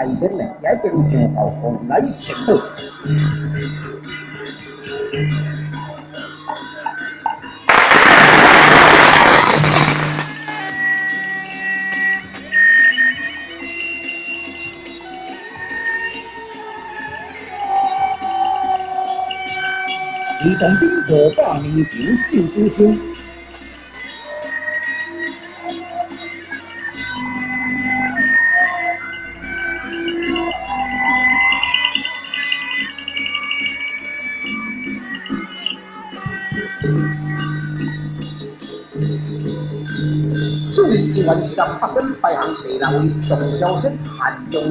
大仙呢，也一定上后风来成道。移动顶500年前救主兄。注意，依然是让发生排行第6位动消息含中。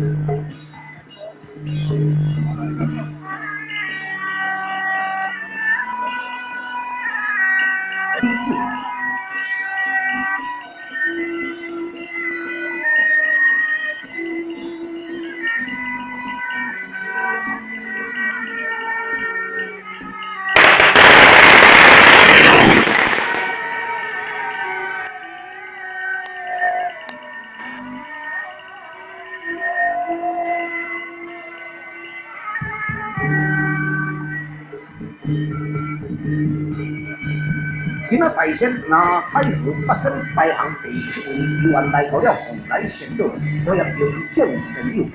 今仔大仙拿彩虹发生排行第7位，原来到了蓬莱仙岛，我也叫众神友。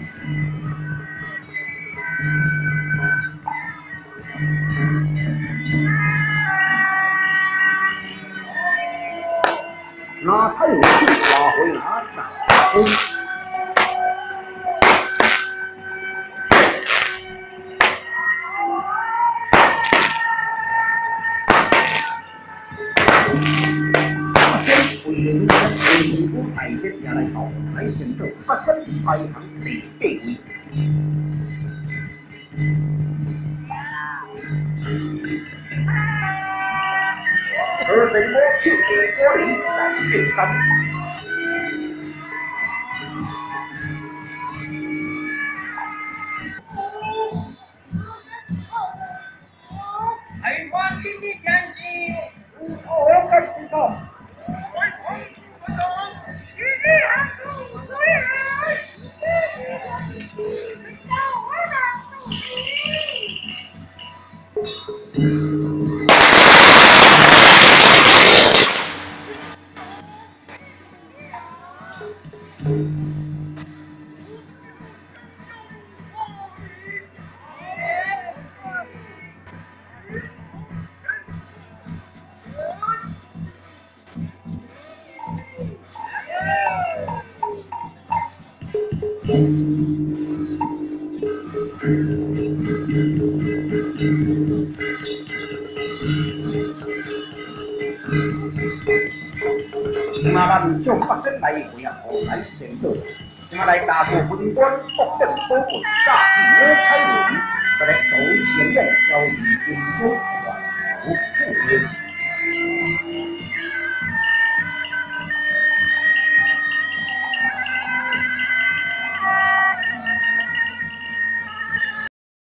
拿彩虹去发挥拿大功。大仙也来到来仙岛，发生排行第8位。而神魔手提左轮在变山。台湾经济经济，我跟知道。今仔咱将发生来回啊，蓬莱仙岛。今仔来打造云端福电保护加五彩轮，再来走前面交易金光环保护链。